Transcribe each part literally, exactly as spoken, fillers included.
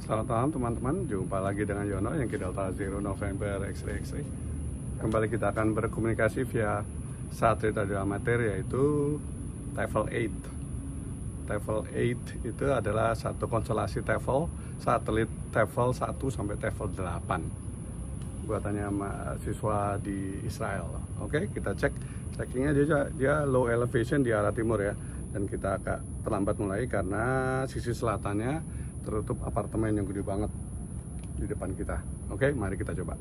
Selamat malam teman-teman, jumpa lagi dengan Yono yang Delta Zero November X-ray X-ray. Kembali kita akan berkomunikasi via satelit radio amatir, yaitu TEFL delapan. TEFL delapan itu adalah satu konstelasi TEFL, satelit TEFL satu sampai TEFL delapan. Buatannya mahasiswa di Israel. Oke, kita cek. Checkingnya dia, dia low elevation di arah timur ya. Dan kita agak terlambat mulai karena sisi selatannya tertutup apartemen yang gede banget di depan kita. Oke, mari kita coba.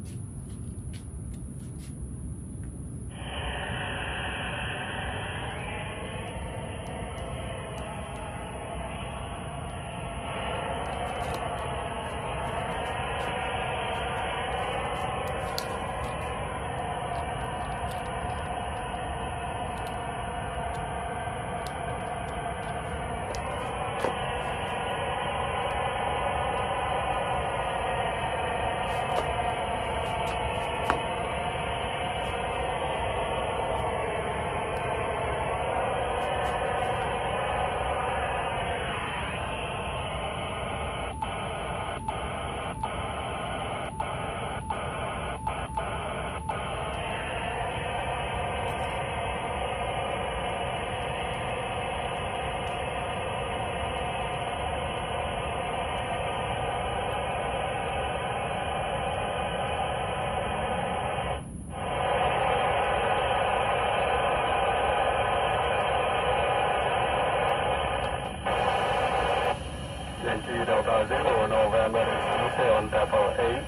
Yankee Delta Zero November X-ray on TEFL eight.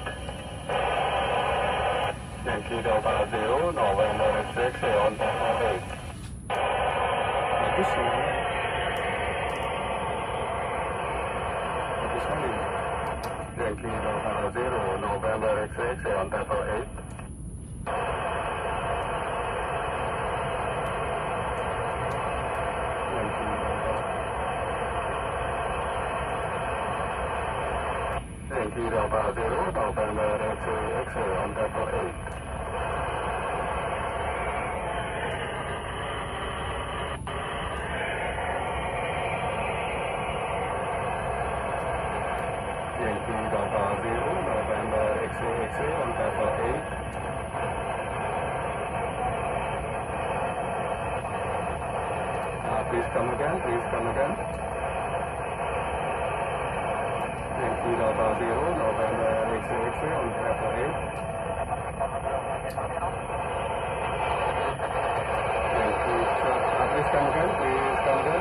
Yankee Delta Zero November X-ray on TEFL eight. Bagus ya. Bagus sekali. Yankee Delta Zero November X-ray on TEFL eight. Yankee Delta Zero November X-ray on TEFL eight. Yankee Delta Zero November X-ray on TEFL eight. Uh, please come again, please come again. Yankee Delta Zero November X-ray on TEFL eight. Yankee, uh, please come again, please come again.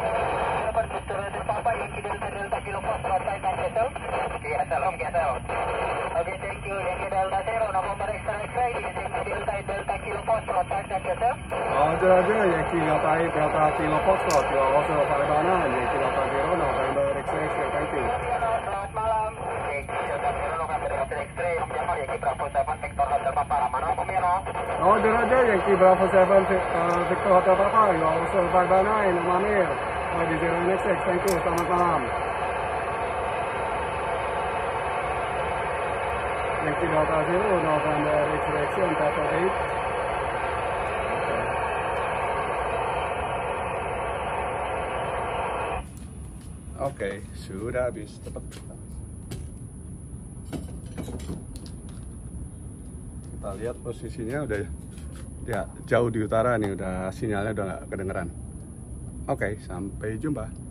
Papa Yankee Delta Delta Kilo Foxtrot type of vessel. K S L, home K S L. Okay, thank you. Yankee Delta Zero November X-ray, Yankee Delta Delta Kilo Foxtrot type of vessel. Roger, roger, Yankee Delta eight Delta Kilo Foxtrot, you are also five by nine, Yankee Delta Zero November X-ray, thank you. Selamat malam. Yankee Delta Zero November X-ray, Om Jamal, Yankee Bravo seven Victor Hotel Papa, mana Om Yano? Roger, roger, Yankee Bravo seven uh, Victor Hotel Papa, you are also five by nine, Om Amir. Di Zero X X, thank you, selamat malam. Yankee Delta Zero November X-ray on TEFL eight. Oke, okay, sudah habis, cepat. Kita lihat posisinya udah ya jauh di utara nih, udah sinyalnya udah nggak kedengeran. Oke, okay, sampai jumpa.